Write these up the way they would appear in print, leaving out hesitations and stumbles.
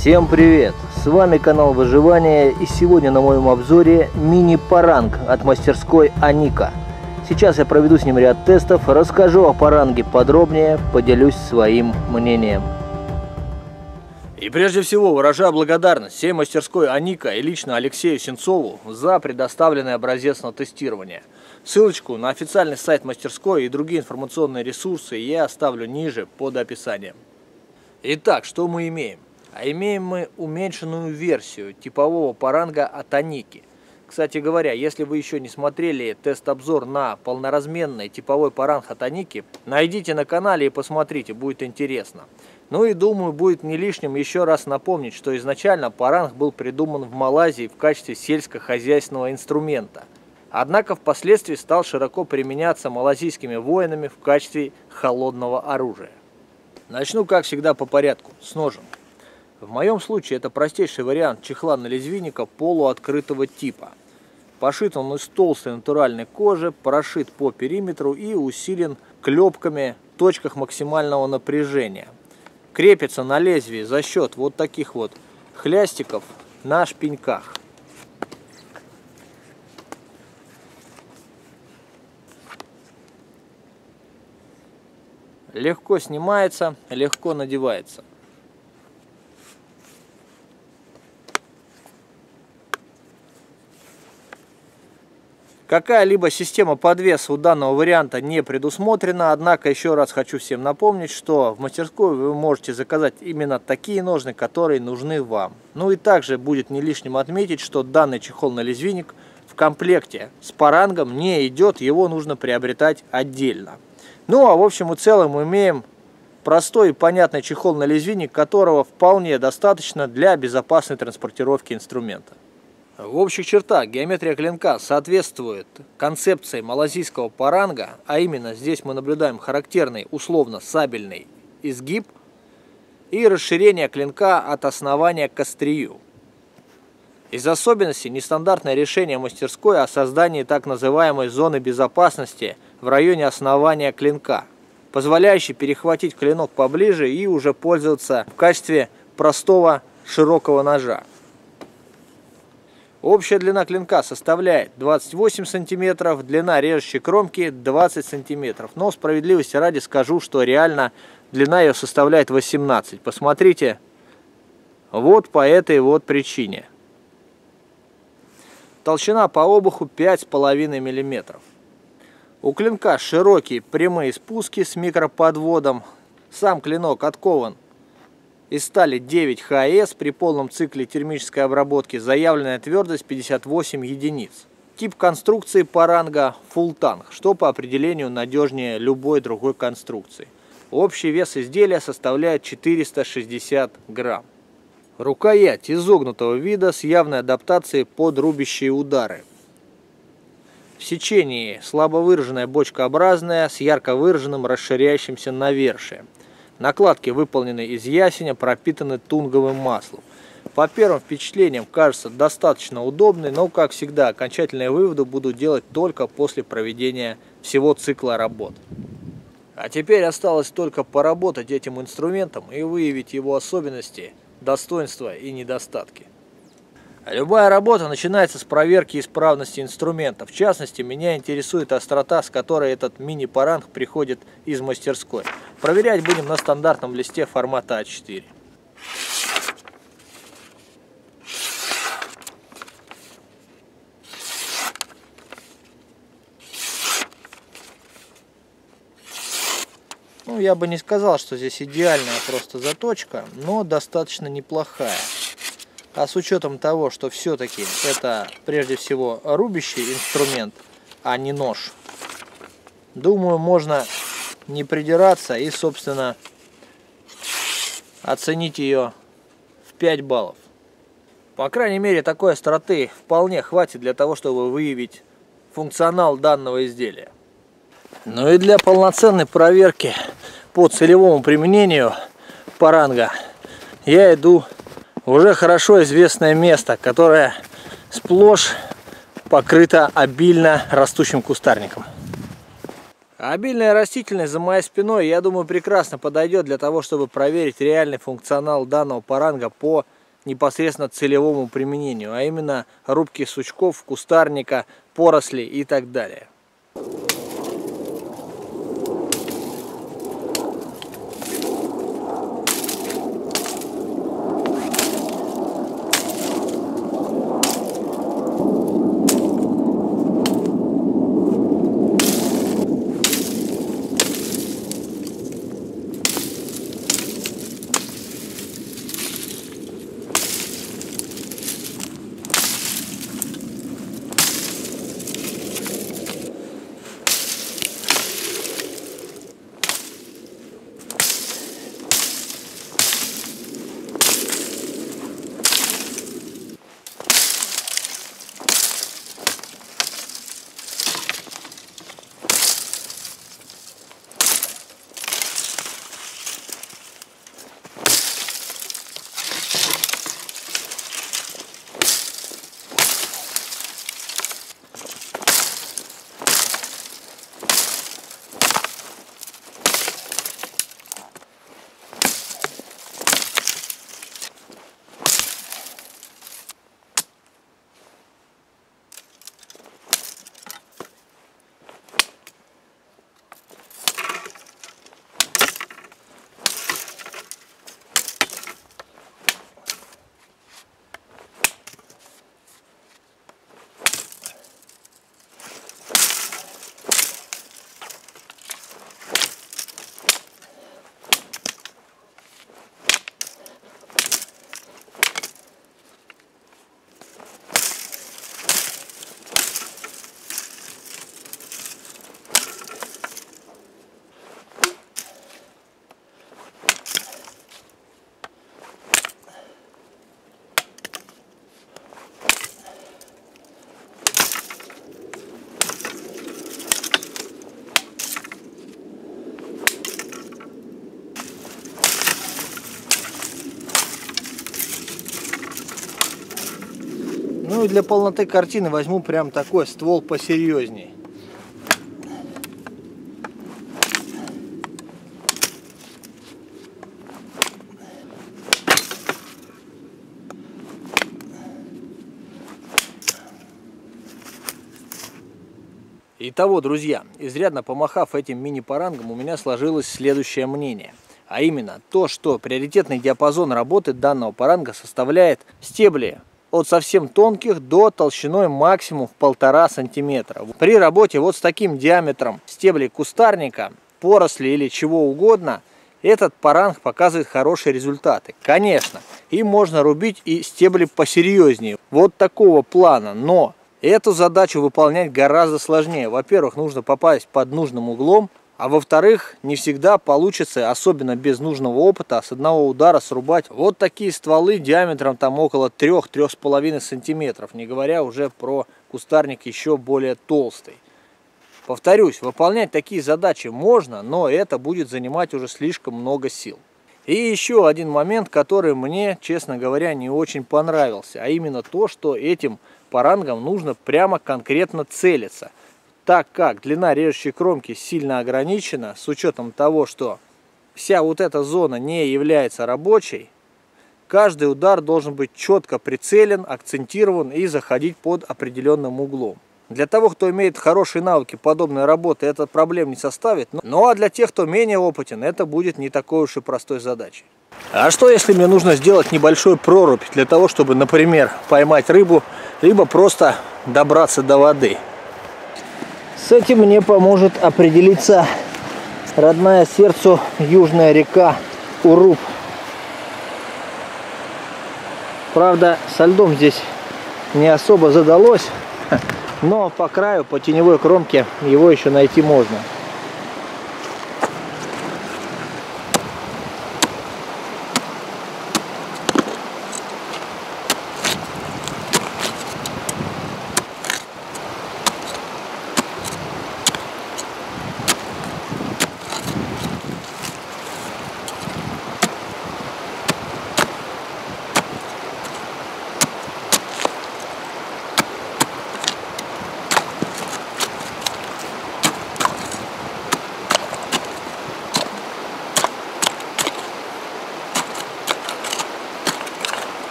Всем привет! С вами канал Выживания, и сегодня на моем обзоре мини-паранг от мастерской Аника. Сейчас я проведу с ним ряд тестов, расскажу о паранге подробнее, поделюсь своим мнением. И прежде всего выражаю благодарность всей мастерской Аника и лично Алексею Сенцову за предоставленный образец на тестирование. Ссылочку на официальный сайт мастерской и другие информационные ресурсы я оставлю ниже под описанием. Итак, что мы имеем? А имеем мы уменьшенную версию типового паранга от Аники. Кстати говоря, если вы еще не смотрели тест-обзор на полноразменный типовой паранг от Аники, найдите на канале и посмотрите, будет интересно. Ну и думаю, будет не лишним еще раз напомнить, что изначально паранг был придуман в Малайзии в качестве сельскохозяйственного инструмента. Однако впоследствии стал широко применяться малайзийскими воинами в качестве холодного оружия. Начну, как всегда, по порядку, с ножен. В моем случае это простейший вариант чехла на лезвийника полуоткрытого типа. Пошит он из толстой натуральной кожи, прошит по периметру и усилен клепками в точках максимального напряжения. Крепится на лезвии за счет вот таких вот хлястиков на шпеньках. Легко снимается, легко надевается. Какая-либо система подвеса у данного варианта не предусмотрена, однако еще раз хочу всем напомнить, что в мастерской вы можете заказать именно такие ножны, которые нужны вам. Ну и также будет не лишним отметить, что данный чехол на лезвийник в комплекте с парангом не идет, его нужно приобретать отдельно. Ну а в общем и целом мы имеем простой и понятный чехол на лезвийник, которого вполне достаточно для безопасной транспортировки инструмента. В общих чертах геометрия клинка соответствует концепции малайзийского паранга, а именно здесь мы наблюдаем характерный условно-сабельный изгиб и расширение клинка от основания к острию. Из особенностей нестандартное решение мастерской о создании так называемой зоны безопасности в районе основания клинка, позволяющей перехватить клинок поближе и уже пользоваться в качестве простого широкого ножа. Общая длина клинка составляет 28 см, длина режущей кромки 20 см. Но справедливости ради скажу, что реально длина ее составляет 18 см. Посмотрите, вот по этой вот причине. Толщина по обуху 5,5 мм. У клинка широкие прямые спуски с микроподводом. Сам клинок откован из стали 9 ХС, при полном цикле термической обработки заявленная твердость 58 единиц. Тип конструкции паранга фултанг, что по определению надежнее любой другой конструкции. Общий вес изделия составляет 460 грамм. Рукоять изогнутого вида с явной адаптацией под рубящие удары. В сечении слабо выраженная бочкообразная с ярко выраженным расширяющимся навершием. Накладки выполнены из ясеня, пропитаны тунговым маслом. По первым впечатлениям кажется достаточно удобный, но, как всегда, окончательные выводы буду делать только после проведения всего цикла работ. А теперь осталось только поработать этим инструментом и выявить его особенности, достоинства и недостатки. Любая работа начинается с проверки исправности инструмента. В частности, меня интересует острота, с которой этот мини-паранг приходит из мастерской. Проверять будем на стандартном листе формата А4. Ну, я бы не сказал, что здесь идеальная просто заточка, но достаточно неплохая. А с учетом того, что все-таки это прежде всего рубящий инструмент, а не нож, думаю, можно не придираться и, собственно, оценить ее в 5 баллов. По крайней мере, такой остроты вполне хватит для того, чтобы выявить функционал данного изделия. Ну и для полноценной проверки по целевому применению паранга я иду в уже хорошо известное место, которое сплошь покрыто обильно растущим кустарником. Обильная растительность за моей спиной, я думаю, прекрасно подойдет для того, чтобы проверить реальный функционал данного паранга по непосредственно целевому применению, а именно рубки сучков, кустарника, поросли и так далее. Ну и для полноты картины возьму прям такой ствол посерьезней. Итого, друзья, изрядно помахав этим мини-парангом, у меня сложилось следующее мнение. А именно то, что приоритетный диапазон работы данного паранга составляет стебли от совсем тонких до толщиной максимум в 1,5 сантиметра. При работе вот с таким диаметром стеблей кустарника, поросли или чего угодно, этот паранг показывает хорошие результаты. Конечно, им можно рубить и стебли посерьезнее, вот такого плана, но эту задачу выполнять гораздо сложнее. Во-первых, нужно попасть под нужным углом, а во-вторых, не всегда получится, особенно без нужного опыта, с одного удара срубать вот такие стволы диаметром там около 3–3,5 сантиметров, не говоря уже про кустарник еще более толстый. Повторюсь, выполнять такие задачи можно, но это будет занимать уже слишком много сил. И еще один момент, который мне, честно говоря, не очень понравился, а именно то, что этим парангом нужно прямо конкретно целиться. Так как длина режущей кромки сильно ограничена, с учетом того, что вся вот эта зона не является рабочей, каждый удар должен быть четко прицелен, акцентирован и заходить под определенным углом. Для того, кто имеет хорошие навыки подобной работы, это проблем не составит. Ну а для тех, кто менее опытен, это будет не такой уж и простой задачей. А что если мне нужно сделать небольшой прорубь для того, чтобы, например, поймать рыбу, либо просто добраться до воды? С этим мне поможет определиться родная сердцу южная река Уруб. Правда, со льдом здесь не особо задалось, но по краю, по теневой кромке его еще найти можно.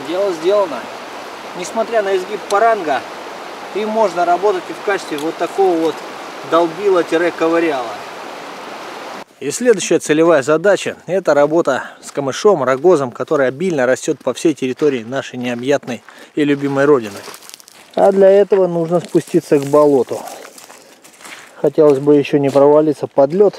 дело сделано. Несмотря на изгиб паранга, им можно работать и в качестве вот такого вот долбила-ковыряла. И следующая целевая задача – это работа с камышом, рогозом, который обильно растет по всей территории нашей необъятной и любимой родины. А для этого нужно спуститься к болоту. Хотелось бы еще не провалиться под лед.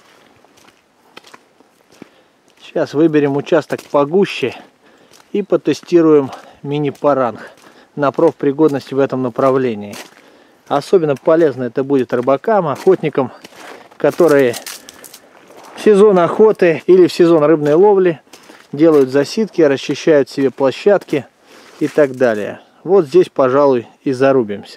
Сейчас выберем участок погуще и потестируем мини-паранг на профпригодность в этом направлении. Особенно полезно это будет рыбакам, охотникам, которые в сезон охоты или в сезон рыбной ловли делают засидки, расчищают себе площадки и так далее. Вот здесь, пожалуй, и зарубимся.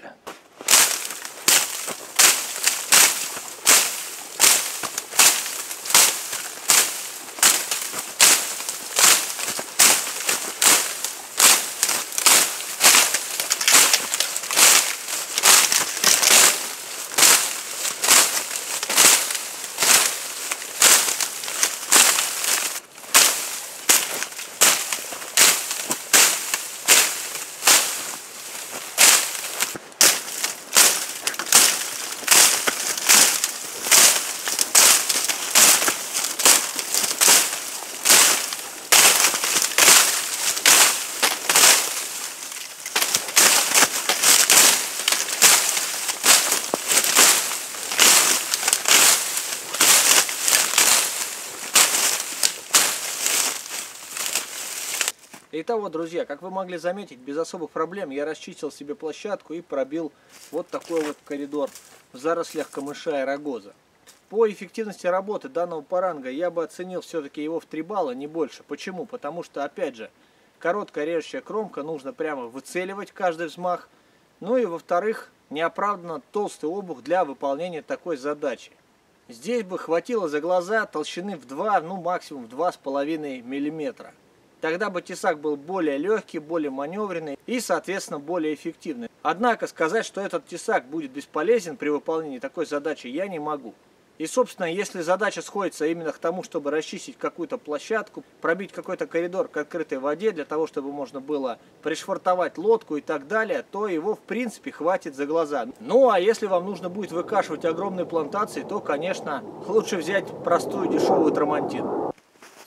Итого, друзья, как вы могли заметить, без особых проблем я расчистил себе площадку и пробил вот такой вот коридор в зарослях камыша и рогоза. По эффективности работы данного паранга я бы оценил все-таки его в 3 балла, не больше. Почему? Потому что, опять же, короткая режущая кромка, нужно прямо выцеливать каждый взмах. Ну и, во-вторых, неоправданно толстый обух для выполнения такой задачи. Здесь бы хватило за глаза толщины в 2, ну максимум в 2,5 мм. Тогда бы тесак был более легкий, более маневренный и, соответственно, более эффективный. Однако сказать, что этот тесак будет бесполезен при выполнении такой задачи, я не могу. И, собственно, если задача сходится именно к тому, чтобы расчистить какую-то площадку, пробить какой-то коридор к открытой воде, для того, чтобы можно было пришвартовать лодку и так далее, то его, в принципе, хватит за глаза. Ну, а если вам нужно будет выкашивать огромные плантации, то, конечно, лучше взять простую дешевую трамантину.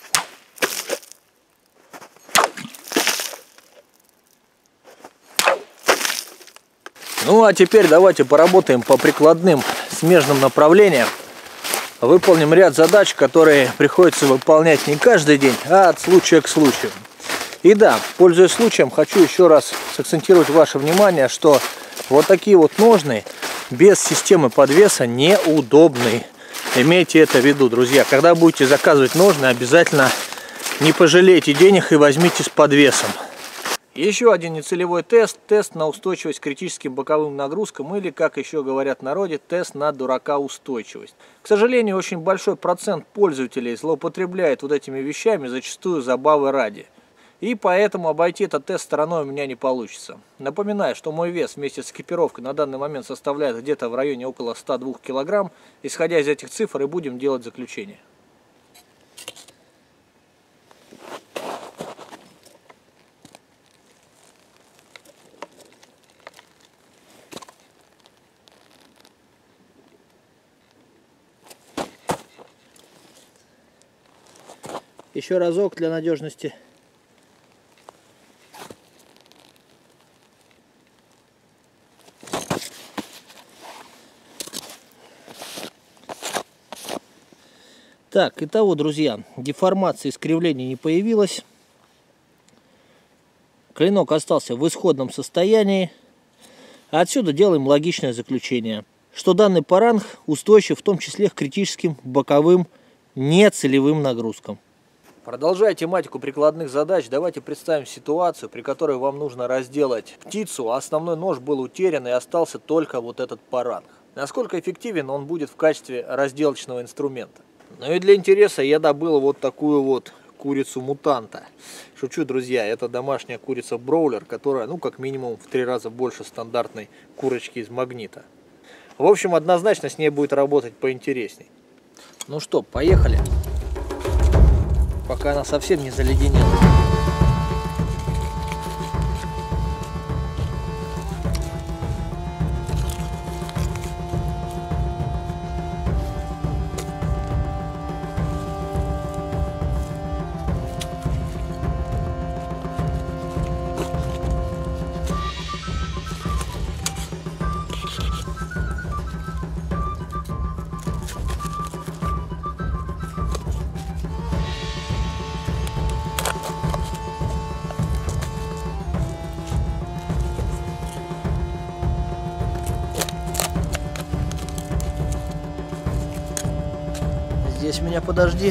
Ну а теперь давайте поработаем по прикладным смежным направлениям. Выполним ряд задач, которые приходится выполнять не каждый день, а от случая к случаю. И да, пользуясь случаем, хочу еще раз сакцентировать ваше внимание, что вот такие вот ножны без системы подвеса неудобны. Имейте это в виду, друзья. Когда будете заказывать ножны, обязательно не пожалейте денег и возьмите с подвесом. Еще один нецелевой тест. Тест на устойчивость к критическим боковым нагрузкам или, как еще говорят в народе, тест на дурака-устойчивость. К сожалению, очень большой процент пользователей злоупотребляет вот этими вещами, зачастую забавы ради. И поэтому обойти этот тест стороной у меня не получится. Напоминаю, что мой вес вместе с экипировкой на данный момент составляет где-то в районе около 102 кг. Исходя из этих цифр, и будем делать заключение. Еще разок для надежности. Так, итого, друзья, деформации, искривлений не появилось. Клинок остался в исходном состоянии. Отсюда делаем логичное заключение, что данный паранг устойчив в том числе к критическим боковым нецелевым нагрузкам. Продолжая тематику прикладных задач, давайте представим ситуацию, при которой вам нужно разделать птицу, а основной нож был утерян и остался только вот этот паранг. Насколько эффективен он будет в качестве разделочного инструмента? Ну и для интереса я добыл вот такую вот курицу-мутанта. Шучу, друзья, это домашняя курица-броулер, которая, ну, как минимум в 3 раза больше стандартной курочки из магнита. В общем, однозначно с ней будет работать поинтересней. Ну что, поехали. Пока она совсем не заледенела. Здесь меня подожди.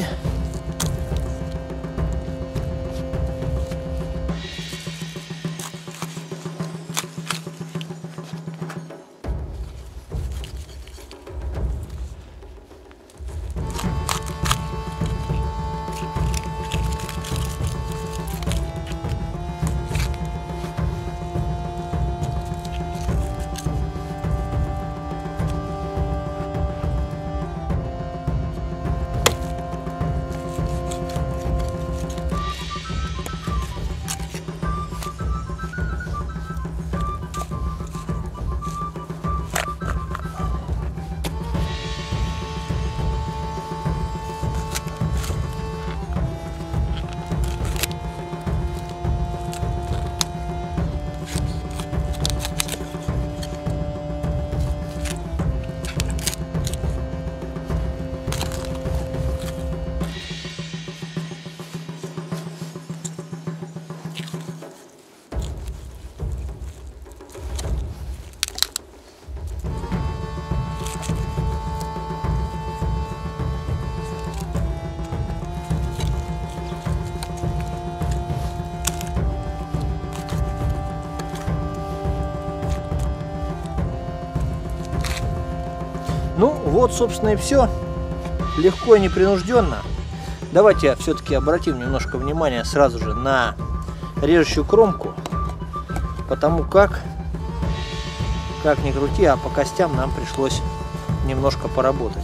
Ну, вот, собственно, и все. Легко и непринужденно. Давайте все-таки обратим немножко внимания сразу же на режущую кромку. Потому как ни крути, а по костям нам пришлось немножко поработать.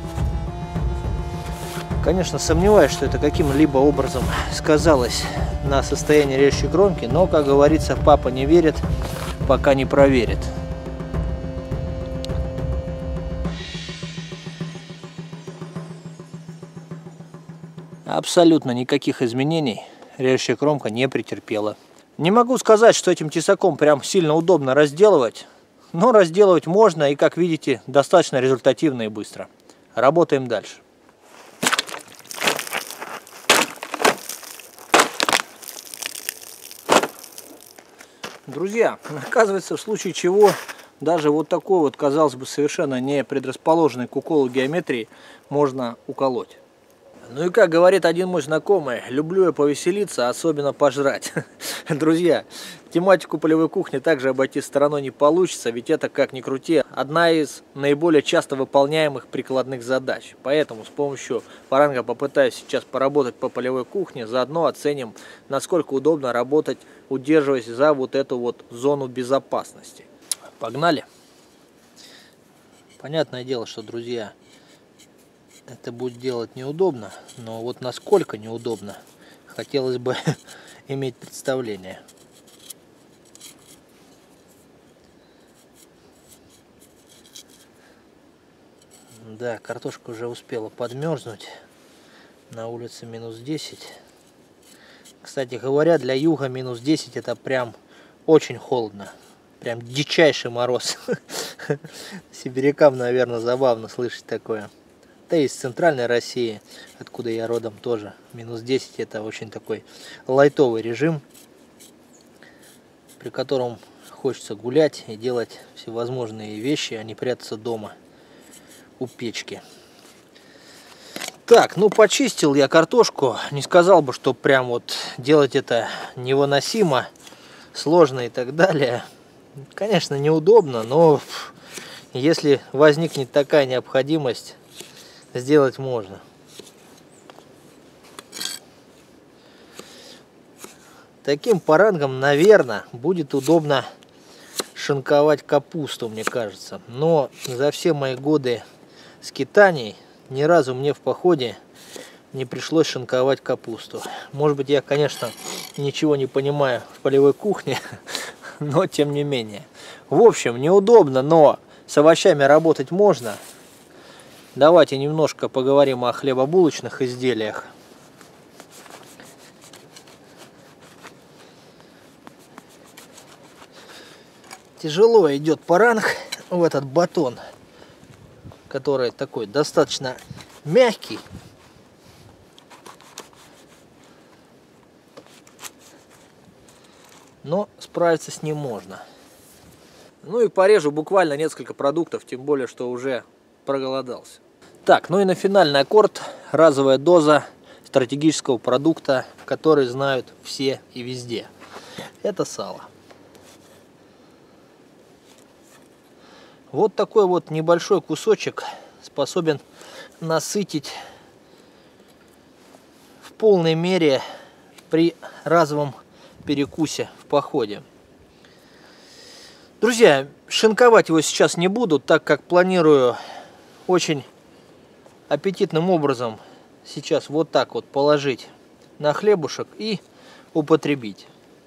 Конечно, сомневаюсь, что это каким-либо образом сказалось на состоянии режущей кромки, но, как говорится, папа не верит, пока не проверит. Абсолютно никаких изменений режущая кромка не претерпела. Не могу сказать, что этим тесаком прям сильно удобно разделывать, но разделывать можно и, как видите, достаточно результативно и быстро. Работаем дальше. Друзья, оказывается, в случае чего даже вот такой вот, казалось бы, совершенно не предрасположенный к уколу геометрии можно уколоть. Ну и как говорит один мой знакомый, люблю я повеселиться, особенно пожрать. Друзья, тематику полевой кухни также обойти стороной не получится, ведь это, как ни крути, одна из наиболее часто выполняемых прикладных задач. Поэтому с помощью паранга попытаюсь сейчас поработать по полевой кухне, заодно оценим, насколько удобно работать, удерживаясь за вот эту вот зону безопасности. Погнали! Понятное дело, что, друзья, это будет делать неудобно, но вот насколько неудобно, хотелось бы иметь представление. Да, картошка уже успела подмерзнуть. На улице минус 10. Кстати говоря, для юга минус 10 это прям очень холодно. Прям дичайший мороз. Сибирякам, наверное, забавно слышать такое. Да и из центральной России, откуда я родом, тоже минус 10 это очень такой лайтовый режим, при котором хочется гулять и делать всевозможные вещи, а не прятаться дома у печки. Так, ну почистил я картошку, не сказал бы, что прям вот делать это невыносимо, сложно и так далее. Конечно, неудобно, но если возникнет такая необходимость, сделать можно. Таким парангом, наверное, будет удобно шинковать капусту, мне кажется. Но за все мои годы скитаний ни разу мне в походе не пришлось шинковать капусту. Может быть, я, конечно, ничего не понимаю в полевой кухне, но тем не менее. В общем, неудобно, но с овощами работать можно. Давайте немножко поговорим о хлебобулочных изделиях. Тяжело идет паранг в этот батон, который такой достаточно мягкий. Но справиться с ним можно. Ну и порежу буквально несколько продуктов, тем более, что уже проголодался. Так, ну и на финальный аккорд разовая доза стратегического продукта, который знают все и везде. Это сало. Вот такой вот небольшой кусочек способен насытить в полной мере при разовом перекусе в походе. Друзья, шинковать его сейчас не буду, так как планирую очень аппетитным образом сейчас вот так вот положить на хлебушек и употребить.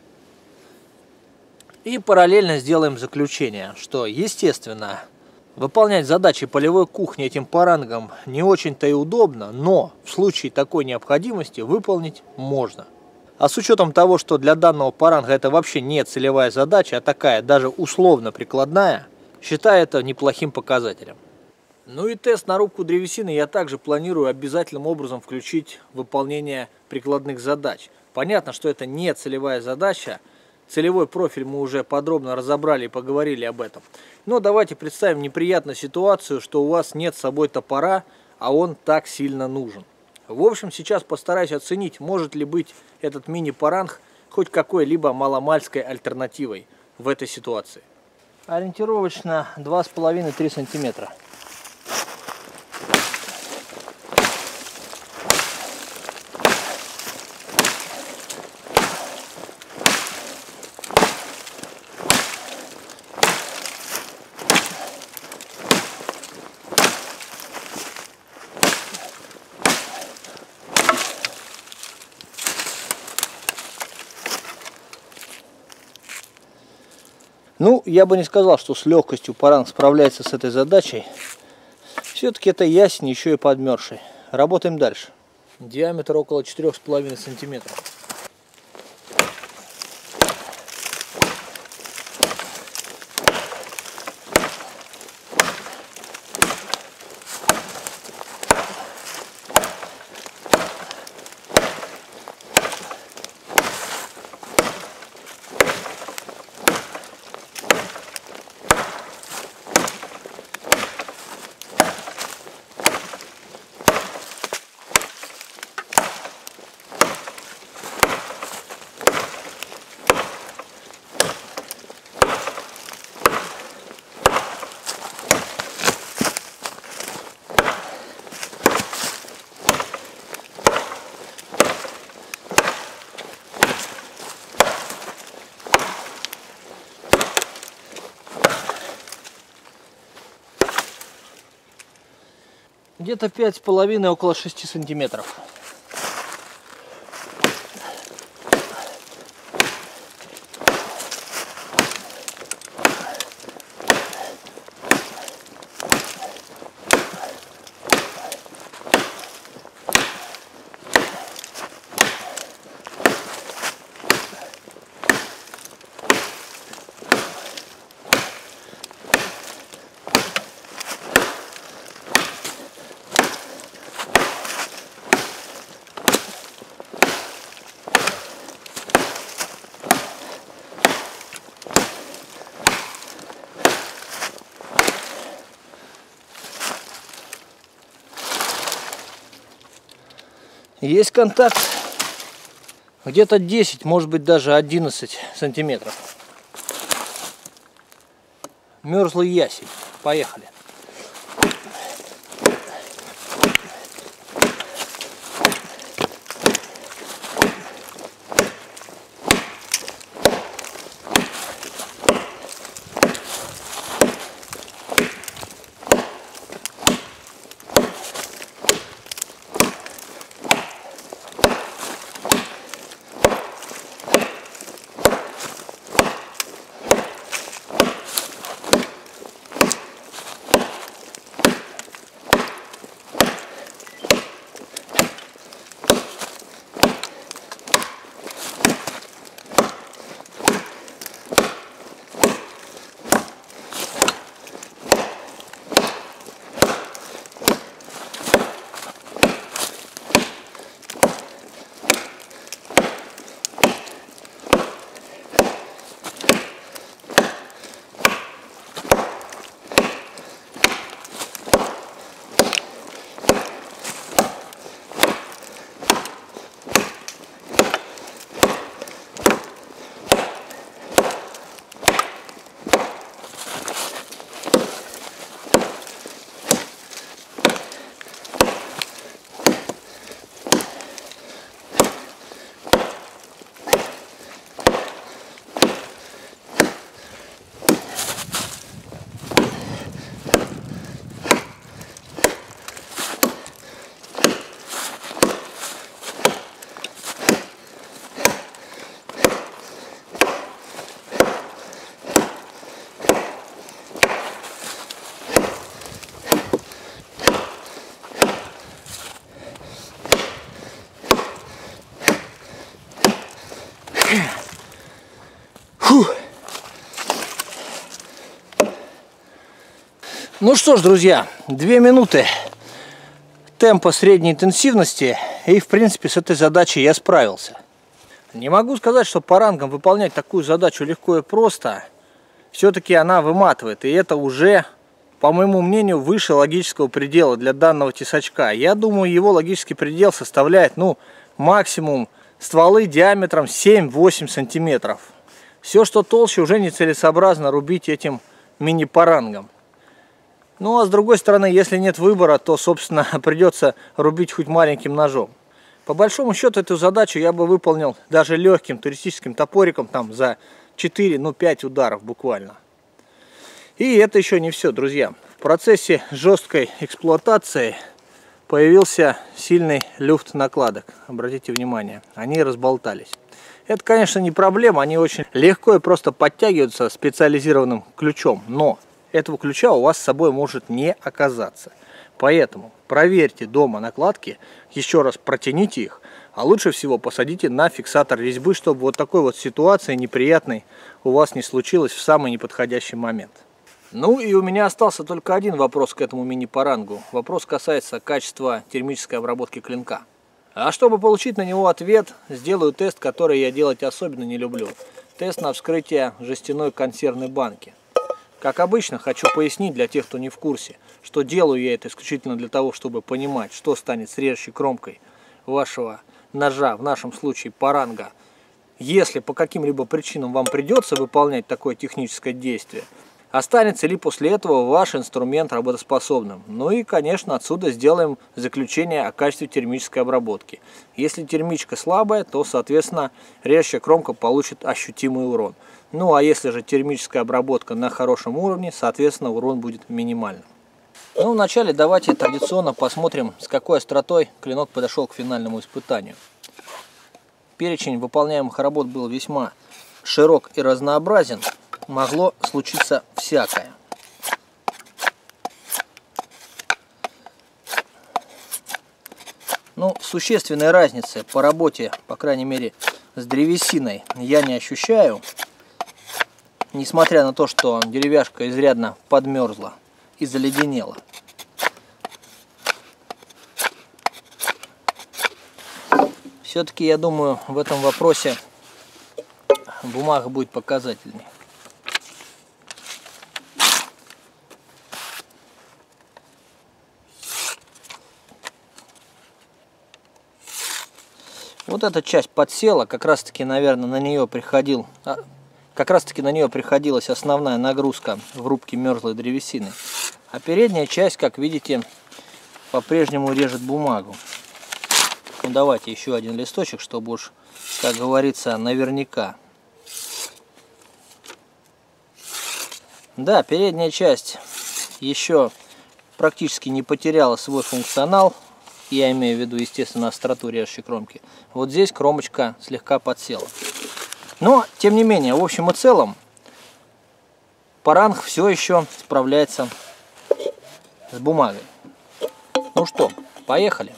И параллельно сделаем заключение, что, естественно, выполнять задачи полевой кухни этим парангом не очень-то и удобно, но в случае такой необходимости выполнить можно. А с учетом того, что для данного паранга это вообще не целевая задача, а такая даже условно прикладная, считаю это неплохим показателем. Ну и тест на рубку древесины я также планирую обязательным образом включить в выполнение прикладных задач. Понятно, что это не целевая задача, целевой профиль мы уже подробно разобрали и поговорили об этом. Но давайте представим неприятную ситуацию, что у вас нет с собой топора, а он так сильно нужен. В общем, сейчас постараюсь оценить, может ли быть этот мини-паранг хоть какой-либо маломальской альтернативой в этой ситуации. Ориентировочно 2,5-3 сантиметра. Ну, я бы не сказал, что с легкостью паранг справляется с этой задачей. Все-таки это ясень, еще и подмерзший. Работаем дальше. Диаметр около 4,5 сантиметров. Где-то 5,5, около 6 сантиметров. Есть контакт где-то 10, может быть даже 11 сантиметров. Мерзлый ясень. Поехали. Ну что ж, друзья, 2 минуты темпа средней интенсивности, и в принципе с этой задачей я справился. Не могу сказать, что по рангам выполнять такую задачу легко и просто. Все-таки она выматывает, и это уже, по моему мнению, выше логического предела для данного тесачка. Я думаю, его логический предел составляет, максимум стволы диаметром 7-8 сантиметров. Все, что толще, уже нецелесообразно рубить этим мини-парангом. Ну а с другой стороны, если нет выбора, то, собственно, придется рубить хоть маленьким ножом. По большому счету, эту задачу я бы выполнил даже легким туристическим топориком там за 4-5 ударов буквально. И это еще не все, друзья. В процессе жесткой эксплуатации появился сильный люфт накладок. Обратите внимание, они разболтались. Это, конечно, не проблема, они очень легко и просто подтягиваются специализированным ключом, но этого ключа у вас с собой может не оказаться. Поэтому проверьте дома накладки, еще раз протяните их, а лучше всего посадите на фиксатор резьбы, чтобы вот такой вот ситуации неприятной у вас не случилось в самый неподходящий момент. Ну и у меня остался только один вопрос к этому мини-парангу. Вопрос касается качества термической обработки клинка. А чтобы получить на него ответ, сделаю тест, который я делать особенно не люблю. Тест на вскрытие жестяной консервной банки. Как обычно, хочу пояснить для тех, кто не в курсе, что делаю я это исключительно для того, чтобы понимать, что станет с режущей кромкой вашего ножа, в нашем случае паранга, если по каким-либо причинам вам придется выполнять такое техническое действие. Останется ли после этого ваш инструмент работоспособным? Ну и, конечно, отсюда сделаем заключение о качестве термической обработки. Если термичка слабая, то, соответственно, режущая кромка получит ощутимый урон. Ну а если же термическая обработка на хорошем уровне, соответственно, урон будет минимальным. Ну, вначале давайте традиционно посмотрим, с какой остротой клинок подошел к финальному испытанию. Перечень выполняемых работ был весьма широк и разнообразен. Могло случиться всякое. Ну, существенной разницы по работе, по крайней мере, с древесиной я не ощущаю. Несмотря на то, что деревяшка изрядно подмерзла и заледенела. Все-таки, я думаю, в этом вопросе бумага будет показательней. Вот эта часть подсела, как раз таки, наверное, на нее приходилась основная нагрузка в рубке мерзлой древесины. А передняя часть, как видите, по-прежнему режет бумагу. Ну, давайте еще один листочек, чтобы уж, как говорится, наверняка. Да, передняя часть еще практически не потеряла свой функционал. Я имею в виду, естественно, остроту режущей кромки. Вот здесь кромочка слегка подсела. Но, тем не менее, в общем и целом, паранг все еще справляется с бумагой. Ну что, поехали.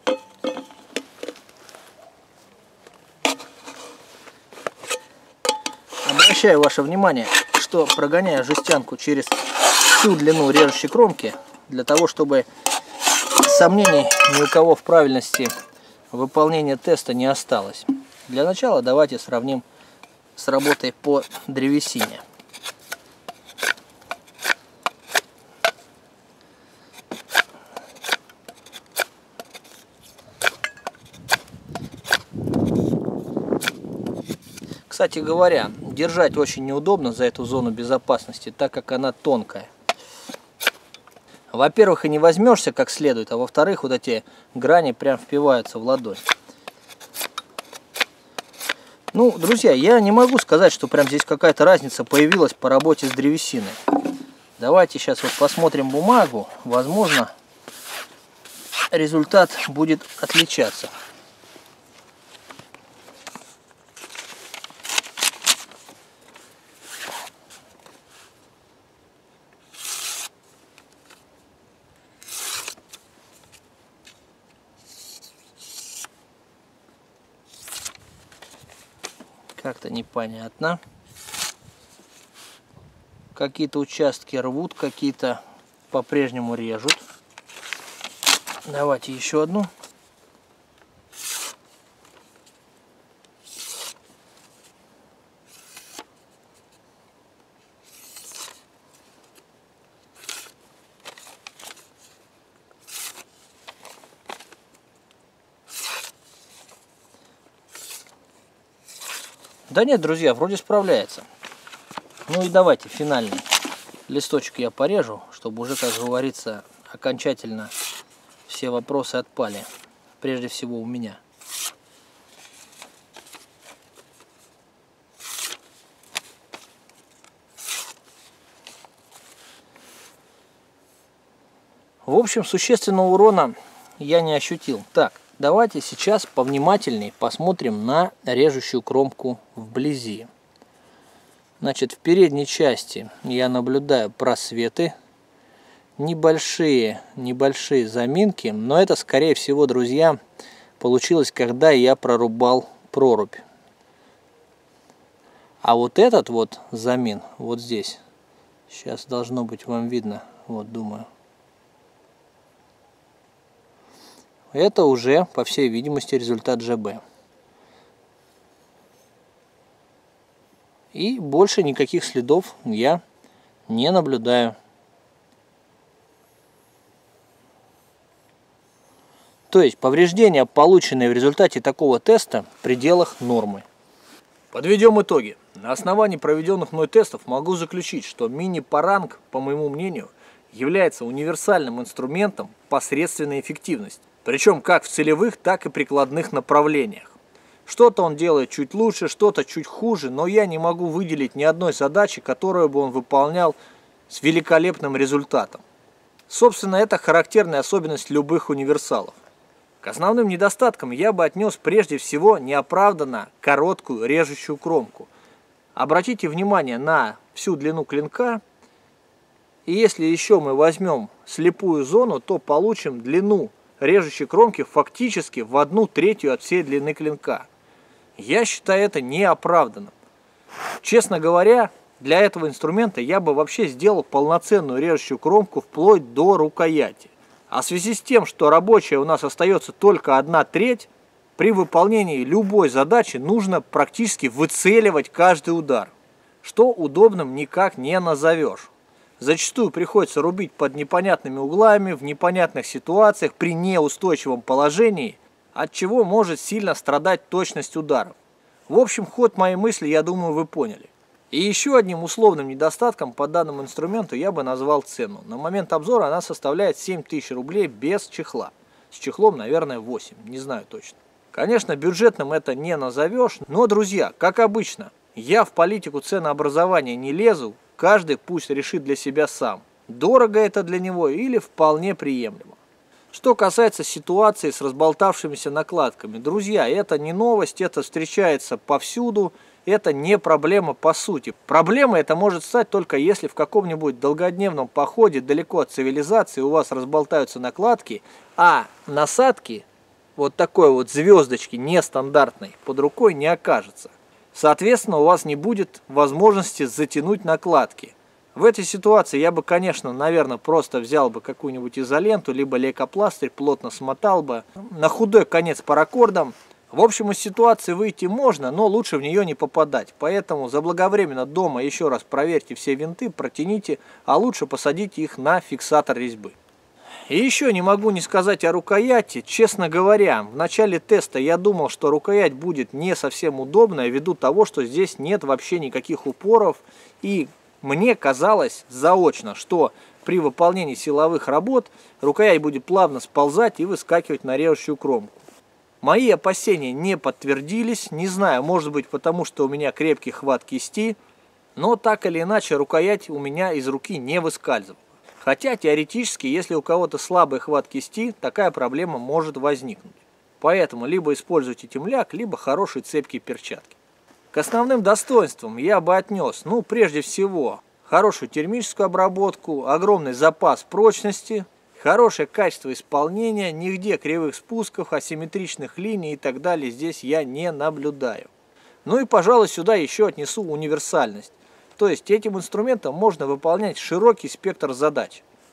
Обращаю ваше внимание, что прогоняю жестянку через всю длину режущей кромки, для того, чтобы сомнений ни у кого в правильности выполнения теста не осталось. Для начала давайте сравним с работой по древесине. Кстати говоря, держать очень неудобно за эту зону безопасности, так как она тонкая. Во-первых, и не возьмешься как следует, а во-вторых, вот эти грани прям впиваются в ладонь. Ну, друзья, я не могу сказать, что прям здесь какая-то разница появилась по работе с древесиной. Давайте сейчас вот посмотрим бумагу. Возможно, результат будет отличаться. Как-то непонятно. Какие-то участки рвут, какие-то по-прежнему режут. Давайте еще одну. Да нет, друзья, вроде справляется. Ну и давайте финальный листочек я порежу, чтобы уже, как говорится, окончательно все вопросы отпали. Прежде всего у меня. В общем, существенного урона я не ощутил. Так, давайте сейчас повнимательней посмотрим на режущую кромку вблизи. Значит, в передней части я наблюдаю просветы, небольшие заминки, но это, скорее всего, друзья, получилось, когда я прорубал прорубь. А вот этот вот замин, вот здесь, сейчас должно быть вам видно, вот думаю. Это уже, по всей видимости, результат ЖБ. И больше никаких следов я не наблюдаю. То есть повреждения, полученные в результате такого теста, в пределах нормы. Подведем итоги. На основании проведенных мной тестов могу заключить, что мини-паранг, по моему мнению, является универсальным инструментом посредственной эффективности. Причем как в целевых, так и прикладных направлениях. Что-то он делает чуть лучше, что-то чуть хуже, но я не могу выделить ни одной задачи, которую бы он выполнял с великолепным результатом. Собственно, это характерная особенность любых универсалов. К основным недостаткам я бы отнес прежде всего неоправданно короткую режущую кромку. Обратите внимание на всю длину клинка, и если еще мы возьмем слепую зону, то получим длину режущей кромки фактически в 1/3 от всей длины клинка. Я считаю это неоправданным. Честно говоря, для этого инструмента я бы вообще сделал полноценную режущую кромку вплоть до рукояти. А в связи с тем, что рабочая у нас остается только 1/3, при выполнении любой задачи нужно практически выцеливать каждый удар, что удобным никак не назовешь. Зачастую приходится рубить под непонятными углами, в непонятных ситуациях, при неустойчивом положении, от чего может сильно страдать точность ударов. В общем, ход моей мысли, я думаю, вы поняли. И еще одним условным недостатком по данному инструменту я бы назвал цену. На момент обзора она составляет 7000 рублей без чехла. С чехлом, наверное, 8, не знаю точно. Конечно, бюджетным это не назовешь, но, друзья, как обычно, я в политику ценообразования не лезу, каждый пусть решит для себя сам, дорого это для него или вполне приемлемо. Что касается ситуации с разболтавшимися накладками, друзья, это не новость, это встречается повсюду, это не проблема по сути. Проблема это может стать только если в каком-нибудь долгодневном походе далеко от цивилизации у вас разболтаются накладки, а насадки, вот такой вот звездочки нестандартной, под рукой не окажется. Соответственно, у вас не будет возможности затянуть накладки. В этой ситуации я бы, конечно, наверное, просто взял бы какую-нибудь изоленту, либо лейкопластырь, плотно смотал бы, на худой конец паракордом. В общем, из ситуации выйти можно, но лучше в нее не попадать. Поэтому заблаговременно дома еще раз проверьте все винты, протяните, а лучше посадите их на фиксатор резьбы. И еще не могу не сказать о рукояти. Честно говоря, в начале теста я думал, что рукоять будет не совсем удобная, ввиду того, что здесь нет вообще никаких упоров. И мне казалось заочно, что при выполнении силовых работ рукоять будет плавно сползать и выскакивать на режущую кромку. Мои опасения не подтвердились, не знаю, может быть потому, что у меня крепкий хват кисти, но так или иначе рукоять у меня из руки не выскальзывала. Хотя теоретически, если у кого-то слабый хват кисти, такая проблема может возникнуть. Поэтому либо используйте темляк, либо хорошие цепкие перчатки. К основным достоинствам я бы отнес, прежде всего, хорошую термическую обработку, огромный запас прочности, хорошее качество исполнения, нигде кривых спусков, асимметричных линий и так далее здесь я не наблюдаю. Ну и, пожалуй, сюда еще отнесу универсальность. То есть этим инструментом можно выполнять широкий спектр задач.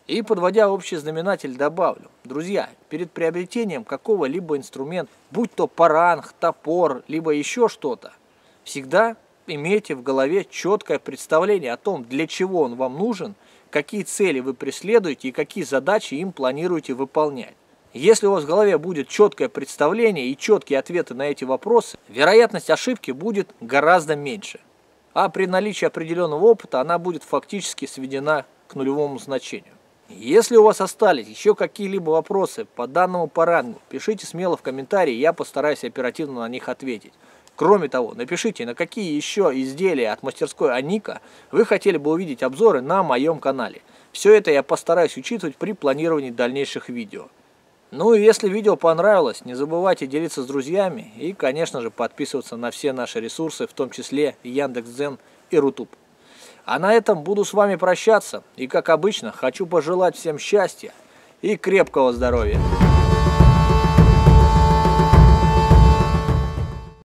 И подводя общий знаменатель добавлю, друзья, перед приобретением какого-либо инструмента, будь то паранг, топор, либо еще что-то, всегда имейте в голове четкое представление о том, для чего он вам нужен, какие цели вы преследуете и какие задачи им планируете выполнять. Если у вас в голове будет четкое представление и четкие ответы на эти вопросы, вероятность ошибки будет гораздо меньше. А при наличии определенного опыта она будет фактически сведена к нулевому значению. Если у вас остались еще какие-либо вопросы по данному парангу, пишите смело в комментарии, я постараюсь оперативно на них ответить. Кроме того, напишите, на какие еще изделия от мастерской Аника вы хотели бы увидеть обзоры на моем канале. Все это я постараюсь учитывать при планировании дальнейших видео. Ну и если видео понравилось, не забывайте делиться с друзьями и, конечно же, подписываться на все наши ресурсы, в том числе Яндекс.Дзен и Рутуб. А на этом буду с вами прощаться и, как обычно, хочу пожелать всем счастья и крепкого здоровья.